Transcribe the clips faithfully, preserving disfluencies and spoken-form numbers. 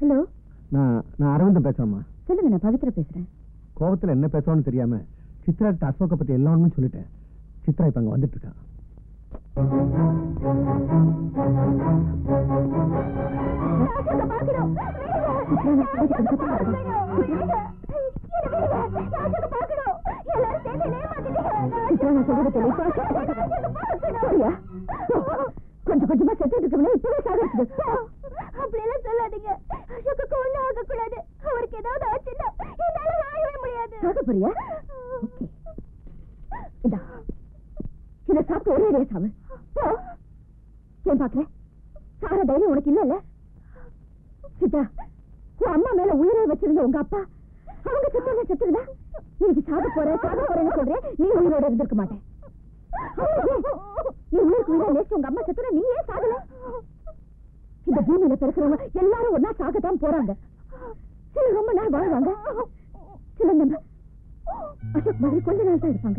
Hello, நான் நான் அரவிந்தன் பேசுறேம்மா. சொல்லுங்க. நான் பவித்ரா பேசுறேன். கோபத்துல என்ன பேசுவான்னு தெரியாம சித்ரா கிட்ட அசோக பத்தி எல்லாமே சொல்லிட்டேன். சித்ரா இப்ப அங்க வந்துட்டு இருக்கா. கொஞ்சம் கொஞ்சமா செத்துட்டு இருக்கவனே இப்பவே சாகடிச்சு. அப்படியெல்லாம் சொல்லாதீங்க. அசோக்கு ஒண்ணு ஆகக்கூடாது. அவருக்கு ஏதாவது ஆச்சுன்னா என்னால வாழவே முடியாது. சாக போறியா? இந்தா இதை சாப்பிட்டு ஒரே ரே சாவு. ஏன் பாக்குற? சார தைரியம் உனக்கு இல்ல? சித்தா, உன் அம்மா மேல உயிரை வச்சிருந்த உங்க அப்பா அவங்க செத்து செத்துருந்தா இன்னைக்கு சாக போற சாக போறேன்னு சொல்றேன். நீ உயிரோட இருந்திருக்க மாட்டேன். நீ உயிருக்கு உயிரை நேற்று உங்க அம்மா செத்துற, நீ ஏன் சாகல? இந்த பூமியில பிறக்கிறவங்க எல்லாரும் ஒன்னா சாகத்தான் போறாங்க. சில ரொம்ப நாள் வாழ்வாங்க, சில நம்ம அசோக் மாதிரி கொஞ்ச நாள் தான் இருப்பாங்க.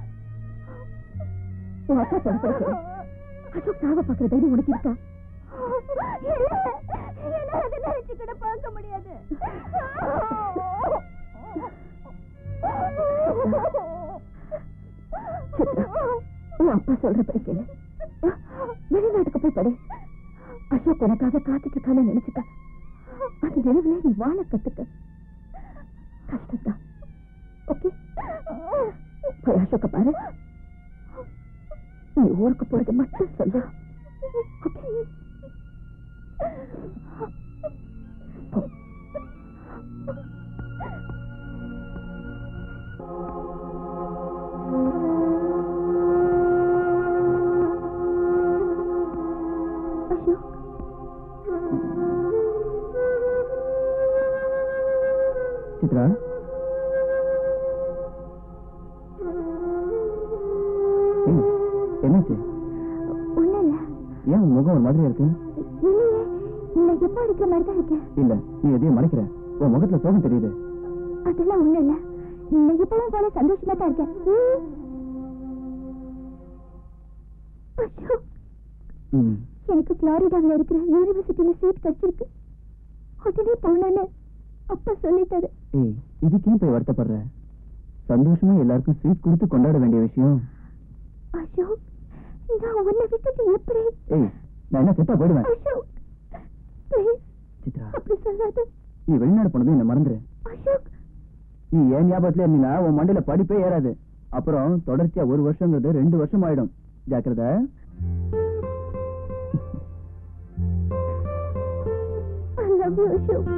உன் அப்பா சொல்ல அசோக் சாவ பாக்குற தைரியம் உனக்கு இருக்கா? நினைச்சுக்கிட பார்க்க முடியாது. உன் அப்பா சொல்ற படிக்கல, வெளிநாட்டுக்கு போய் படி. அசோக் உனக்காக காத்துட்டு இருக்கான்னு நினைச்சுக்க. அது நினைவுல நீ வாழ கத்துக்க. கஷ்டம்தான். ஓகே, போய் அசோக்க பாரு. நீ ஊருக்கு போறது மட்டும் சொல்லு. சித்ரா, என்னாச்சு? ஒண்ணு இல்ல. ஏன் உன் முகம் ஒரு மாதிரியா இருக்கு? இல்லையே, நான் எப்போ இருக்கிற மாதிரி தான் இருக்கேன். இல்ல, நீ எதையும் மறைக்கிற. உன் முகத்துல சோகம் தெரியுது. அதெல்லாம் ஒண்ணு இல்ல. நான் எப்பவும் போல சந்தோஷமா தான் இருக்கேன். எனக்கு புளோரிடாவில் இருக்கிற யூனிவர்சிட்டியில சீட் கிடைச்சிருக்கு. உடனே போனேன்னு அப்பா சொல்லிட்டாரு. ஏய், இதுக்கே போய் வருத்தப்படுற? சந்தோஷமா எல்லாருக்கும் ஸ்வீட் கொடுத்து கொண்டாட வேண்டிய விஷயம். அசோக், நான் உன்னை விட்டுட்டு எப்படி? ஏய், நான் என்ன செத்தா போயிடுவேன். அசோக், ப்ளீஸ் சித்ரா, அப்படி சொல்லாத. நீ வெளிநாடு போனதும் என்ன மறந்துரு. அசோக், நீ ஏன் ஞாபகத்துல இருந்தீங்கன்னா உன் மண்டையில படிப்பே ஏறாது. அப்புறம் தொடர்ச்சியா ஒரு வருஷங்கிறது ரெண்டு வருஷம் ஆயிடும். ஜாக்கிரதை. I love you, Ashok.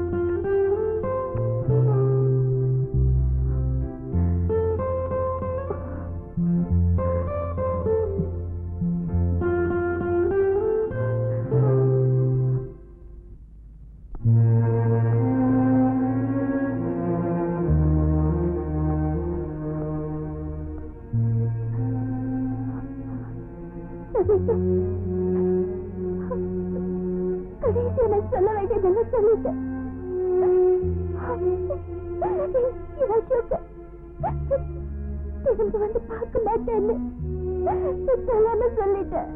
கடைசி நான் சொல்ல வேண்டியதெல்லாம் சொல்லிட்டேன். திரும்ப வந்து பார்க்க மாட்டேன்னு சொல்லாம சொல்லிட்டேன்.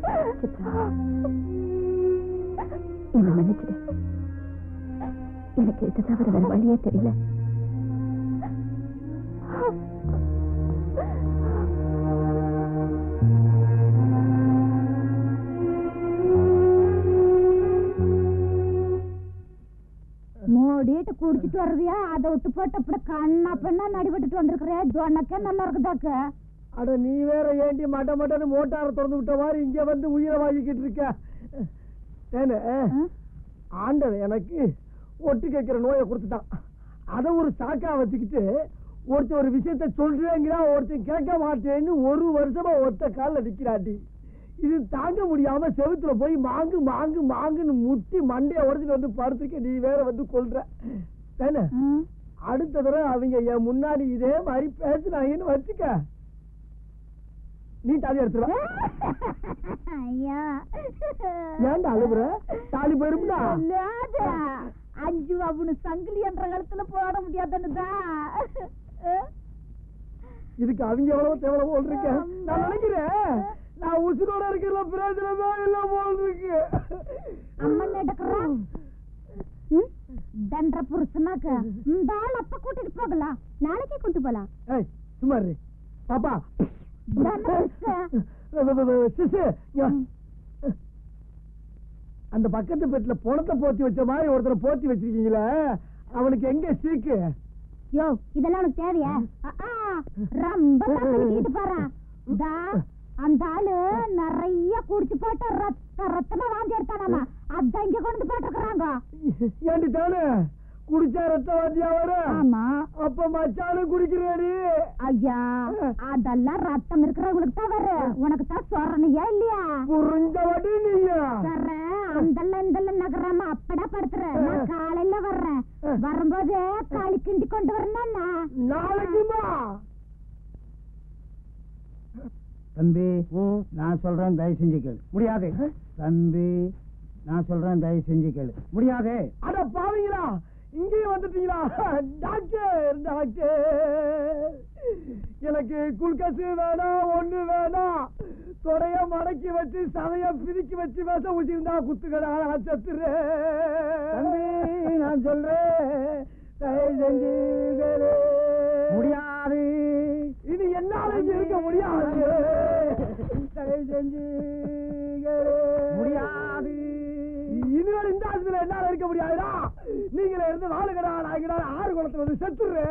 என்ன மன்னிச்சிடு. எனக்கு இதை தவிர வேற வழியே தெரியல. மோடிட்டு குடிச்சிட்டு வர்றதியா? அதை விட்டு போட்டு அப்படி கண்ணா பெண்ணா நடிபட்டு வந்திருக்கிறியா? ஜோனக்கே நல்லா இருக்குதாக்க. அட நீ வேற ஏண்டி மட்ட மட்டன்னு மோட்டாரை திறந்து விட்ட மாதிரி இங்க வந்து உயிரை வாங்கிக்கிட்டு இருக்க. ஆண்டவன் எனக்கு ஒட்டு கேட்கிற நோயை கொடுத்துட்டான். அதை ஒரு சாக்கா வச்சுக்கிட்டு ஒருத்தர் ஒரு விஷயத்த சொல்றேங்கிறா, ஒருத்தன் கேட்க மாட்டேன்னு ஒரு வருஷமா ஒத்த காலில் நிக்கிறாண்டி. இது தாங்க முடியாம செவுத்துல போய் மாங்கு மாங்கு மாங்குன்னு முட்டி மண்டைய உடச்சிட்டு வந்து படுத்துக்க. நீ வேற வந்து கொள்ற. அடுத்த தடவை அவங்க என் முன்னாடி இதே மாதிரி பேசுனாங்கன்னு வச்சுக்க, நீ தாலி எடுத்துருவ. ஏன்டா அழுகுற? தாலி போயிருந்தா அஞ்சு அவனு சங்கிலி என்ற காலத்துல போட முடியாதுன்னுதான். இதுக்கு அவங்க எவ்வளவு தேவலவோ இருக்க. நான் நினைக்கிறேன் நான் உசுரோட இருக்கிற பிரயோஜனமா எல்லாம் போல் இருக்கு. அம்மன் நடக்கிறோம். உனக்கு இந்த ஆள் அப்ப கூட்டிட்டு போகலாம், நாளைக்கே கூட்டு போலாம். ஏய் சும்மா இரு பாப்பா. சிசு, அந்த பக்கத்து பெட்ல பணத்தை போத்தி வச்ச மாதிரி ஒருத்தரை போத்தி வச்சிருக்கீங்களே, அவனுக்கு எங்க சீக்கு? யோ இதெல்லாம் உனக்கு தேவையா? ரொம்ப தப்பிட்டு பாரு. அந்த ஆளு நிறைய குடிச்சு போட்டு ரத்த ரத்தமா வாந்தி எடுத்தானாமா, அதான் இங்க கொண்டு போட்டுருக்காங்க. ஏண்டி தானே குடிச்சா ரத்த வாந்தியா வரும்? ஆமா. அப்ப மச்சானும் குடிக்கிறாரு. ஐயா அதெல்லாம் ரத்தம் இருக்கிறவங்களுக்கு தான் வரும், உனக்கு தான் சொரணையா இல்லையா? புரிஞ்ச வாட்டி நீயா வர்ற அந்தெல்லாம் இந்தெல்லாம் நகராம அப்படா படுத்துற. நான் காலையில வர்றேன், வரும்போது களி கிண்டி கொண்டு வரணும். நாளைக்குமா? தம்பி நான் சொல்றேன் தயவு செஞ்சு கேளு. முடியாது தம்பி நான் சொல்றேன் தயவு செஞ்சு கேளு. முடியாது. அட பாவீங்களா, இங்கேயும் வந்துட்டீங்களா? டாக்டர் டாக்டர், எனக்கு குல்கசு வேணாம், ஒண்ணு வேணாம். தொடைய மடக்கி வச்சு சதைய பிரிக்கி வச்சு வேச ஊசிருந்தா குத்துக்கடா, சத்துரு. நான் சொல்றேன் தயவு செஞ்சு கேளு. முடியாது. இது என்னால இங்க இருக்க முடியாது. தயவு செஞ்சு முடியாது. இதுவரை இந்த ஆஸ்பத்திரியில என்னால இருக்க முடியாதுடா. நீங்களே இருந்து வாழுகடா, நாய்கடா, ஆறு குளத்துல வந்து செத்துரு.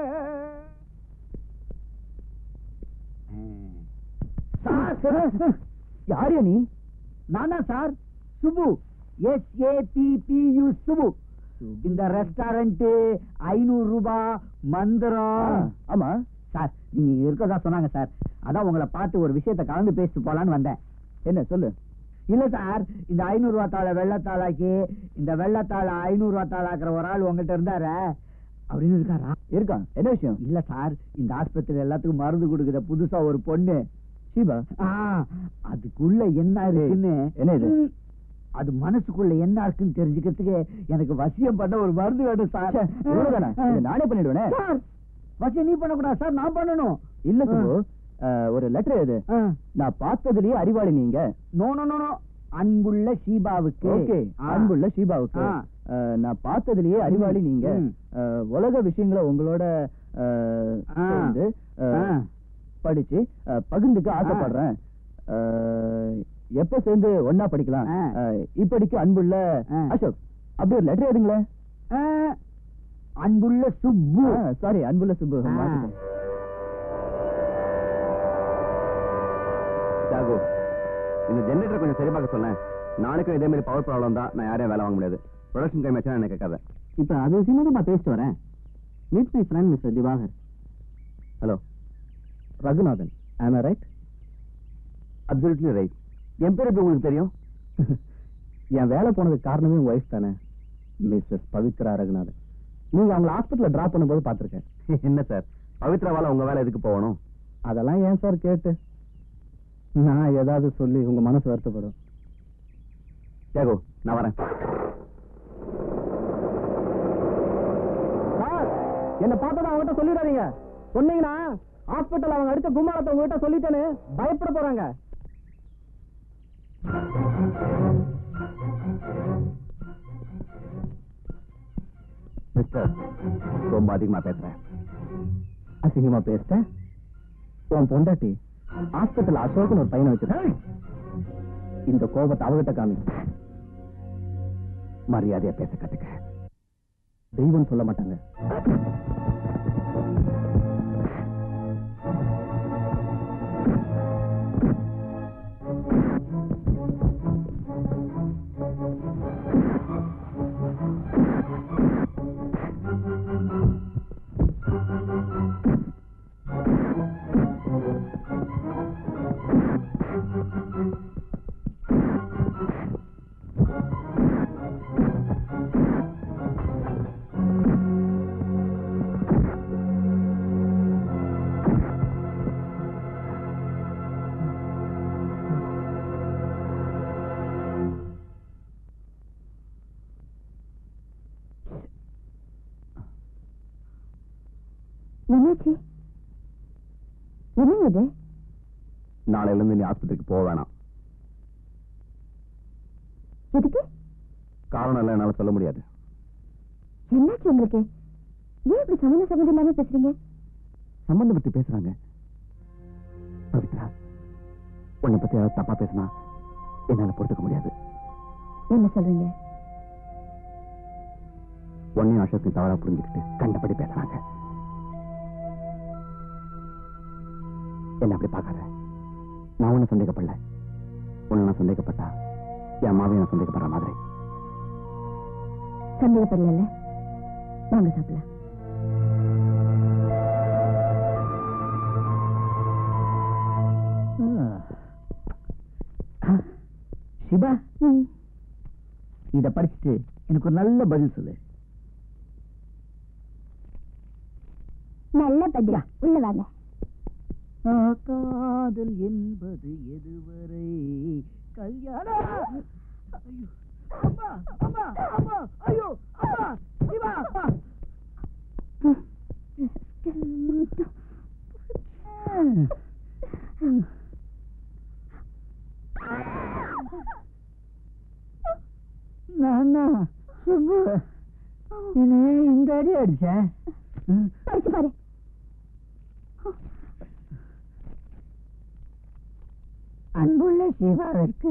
யாரு நீ? நானா sir, Subbu. S A B B U Subbu. இந்த ரெஸ்டாரண்ட் ஐநூறு ரூபாய் மந்திரம். ஆமா சார், நீங்க இருக்கதா சொன்னாங்க சார், அதான் உங்களை பார்த்து ஒரு விஷயத்த கலந்து பேசிட்டு போலான்னு வந்தேன். என்ன சொல்லு? இல்ல சார், இந்த ஐநூறு ரூபா தாளை வெள்ளத்தாளாக்கி இந்த வெள்ளத்தாளை ஐநூறு ரூபா தாளாக்குற ஒரு ஆள் உங்கள்கிட்ட இருந்தாரு அப்படின்னு இருக்காரா? இருக்கான். என்ன விஷயம்? இல்ல சார், இந்த ஆஸ்பத்திரி எல்லாத்துக்கும் மருந்து கொடுக்குற புதுசா ஒரு பொண்ணு ஷீபா, அதுக்குள்ள என்ன இருக்குன்னு, என்ன இது, அது மனசுக்குள்ள என்ன இருக்குன்னு தெரிஞ்சுக்கிறதுக்கு எனக்கு வசியம் பண்ண ஒரு மருந்து வேணும் சார். நானே பண்ணிடுவேன். வசியம் நீ பண்ணக்கூடாது சார், நான் பண்ணணும். இல்ல சுபு, ஒரு லெட்டர் எது, நான் பார்த்ததுலயே அறிவாளி நீங்க. நோ நோ நோ, அன்புள்ள ஷீபாவுக்கு. ஓகே, அன்புள்ள ஷீபாவுக்கு. நான் பார்த்ததுலயே அறிவாளி நீங்க. உலக விஷயங்களை உங்களோட படிச்சு பகிர்ந்துக்க ஆசைப்படுறேன். எப்ப சேர்ந்து ஒன்னா படிக்கலாம்? இப்படிக்கு அன்புள்ள அசோக். அப்படி ஒரு லெட்டர் எழுதுங்களேன். அன்புள்ள சுப்பு. சாரி, அன்புள்ள சுப்பு. ஜாகு, இந்த ஜெனரேட்டர் கொஞ்சம் சரி பார்க்க சொல்லேன். நாளைக்கும் இதே மாதிரி பவர் ப்ராப்ளம் தான், நான் யாரையும் வேலை வாங்க முடியாது. ப்ரொடக்ஷன் டைம் ஆச்சுன்னா எனக்கு கேட்காத. இப்ப அது விஷயமா தான் நான் பேசிட்டு வரேன். Meet my friend mister Divakar. Hello Raghunathan. Am I right? Absolutely right. என் பேர் எப்படி உங்களுக்கு தெரியும்? என் வேலை போனதுக்கு காரணமே உங்க ஒய்ஃப் தானே, மிஸ்ஸஸ் பவித்ரா ரகுநாதன். நீங்க அவங்களை ஹாஸ்பிட்டல்ல டிராப் பண்ணும்போது பார்த்திருக்கேன். என்ன சார், பவித்ராவால உங்க வேலை எதுக்கு போகணும்? அதெல்லாம் ஏன் சார் கேட்டு நான் ஏதாவது சொல்லி உங்க மனசு வருத்தப்படும். ஜாகு, நான் வரேன். என்ன பார்த்தா அவங்ககிட்ட சொல்லிடாதீங்க. சொன்னீங்கன்னா ஹாஸ்பிட்டல் அவங்க அடிச்ச கும்மாளத்தை உங்ககிட்ட சொல்லிட்டேன்னு பயப்பட போறாங்க. மிஸ்டர், ரொம்ப அதிகமா பேசுறேன். அசிங்கமா பேசிட்டேன். உன் பொண்டாட்டி ஹாஸ்பிட்டல் அசோக்னு ஒரு பையனை வச்சிருக்கேன். இந்த கோபத்தை அவகிட்ட காமி. மரியாதையா பேச கத்துக்க. தெய்வம் சொல்ல மாட்டாங்க. என்னாச்சு? என்னது? நாளையில இருந்து நீ ஆஸ்பத்திரிக்கு போக வேணாம். எதுக்கு? காரணம் எல்லாம் என்னால சொல்ல முடியாது. என்னாச்சு உங்களுக்கு? ஏன் இப்படி சம்மந்த சம்மந்தம் இல்லாம பேசுறீங்க? சம்பந்தம் பத்தி பேசுறாங்க. பவித்ரா, உன்னை பத்தி யாராவது தப்பா பேசினா என்னால பொறுத்துக்க முடியாது. என்ன சொல்றீங்க? உன்னையும் அசோக்கையும் தவறா புரிஞ்சுக்கிட்டு கண்டபடி பேசுறாங்க. என்ன அப்படி பார்க்காத. நான் ஒன்னும் சந்தேகப்படல. உன்னை நான் சந்தேகப்பட்டா என் அம்மாவையும் நான் சந்தேகப்படுற மாதிரி. சந்தேகப்படல. வாங்க சாப்பிடலாம். சிவா, இத படிச்சுட்டு எனக்கு ஒரு நல்ல பதில் சொல்லு. நல்ல பதிலா? உள்ள வாங்க. காதல் என்பது எதுவரை கல்யாணம். ஐயோ அம்மா, அம்மா, அம்மா, ஐயோ அம்மா, சிவா, அம்மா. நானா சுப்பு, இந்த அடி அடிச்சேன். படிச்சு பாரு. அன்புள்ள சிவாவிற்கு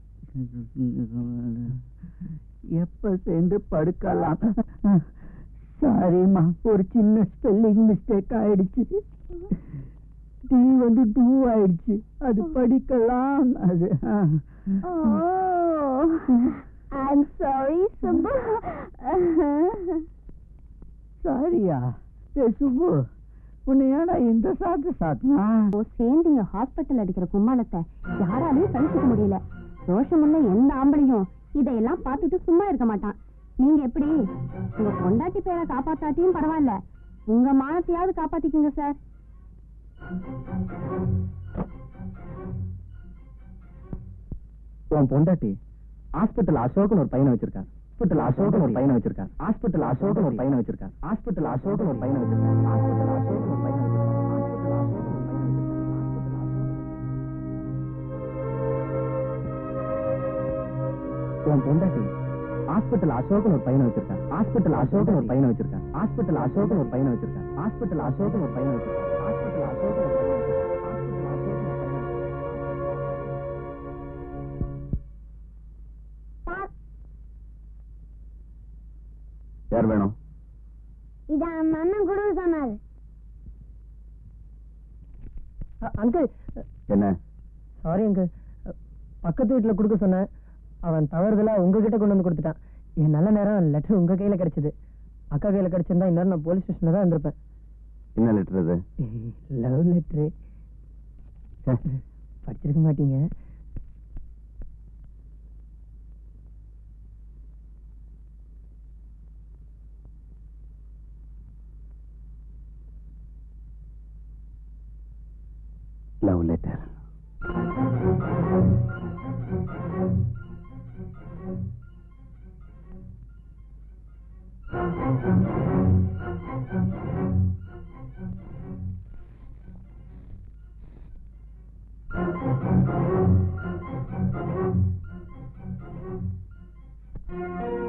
எப்ப சேர்ந்து படுக்கலாம்? சாரிம்மா, ஒரு சின்ன ஸ்பெல்லிங் மிஸ்டேக் ஆயிடுச்சு. டீ வந்து டூ ஆயிடுச்சு. அது படிக்கலாம். அது I'm sorry, Subbu. சாரியா? சுப்பு, உன்னை ஏடா இந்த சாத்து சாத்துனா? சேர்ந்தீங்க ஹாஸ்பிட்டல் அடிக்கிற கும்மாளத்தை யாராலையும் கழிச்சுக்க முடியல. ரோஷமுள்ள எந்த ஆம்பளையும் இதையெல்லாம் பார்த்துட்டு சும்மா இருக்க மாட்டான். நீங்க எப்படி உங்க பொண்டாட்டி பேரை காப்பாத்தாட்டியும் பரவாயில்ல, உங்க மானத்தையாவது காப்பாத்திக்குங்க சார். உன் பொண்டாட்டி ஹாஸ்பிட்டல் அசோகன் ஒரு பையனை வச்சிருக்காரு. ஹாஸ்பிட்டல் அசோகன் ஒரு பையனை வச்சிருக்காரு. ஹாஸ்பிட்டல் அசோகன் ஒரு பையனை வச்சிருக்காரு. ஹாஸ்பிட்டல் அசோகன் ஒரு பையனை வச்சிருக்காரு. ஹாஸ்பிட்டல் அசோகன் ஒரு பையனை வச்சிருக்காரு. ஹாஸ்பிட்டல் அசோகன் ஒரு பையனை வச்சிருக்காரு. உன் பொண்டாட்டி ஹாஸ்பிட்டல் அசோகன் ஒரு பையனை வச்சிருக்காரு. ஹாஸ்பிட்டல் அசோகன் ஒரு பையனை வச்சிருக்காரு. ஹாஸ்பிட்டல் அசோகன் ஒரு பையனை வச்சிருக்காரு. ஹாஸ்பிட்டல் அசோகன் ஒரு பையனை வச்சிருக்காரு. ஹாஸ்பிட்டல் அசோகன் ஒரு பையனை வச்சிருக்காரு. யார் வேணும்? இதான் அண்ணன் கூட சொன்னாரு. அங்கிள், என்ன? சாரி அங்கிள், பக்கத்து வீட்டுல கொடுக்க சொன்னேன். அவன் தவறுதலா உங்ககிட்ட கொண்டு வந்து கொடுத்துட்டான். என் நல்ல நேரம் லெட்டர் உங்க கையில கிடைச்சது. அக்கா கையில கிடைச்சிருந்தா இன்னும் நான் போலீஸ் ஸ்டேஷன்ல தான் இருந்திருப்பேன். என்ன லெட்டர் அது? Love letter. படிச்சிருக்க மாட்டீங்க. Love letter. Thank you.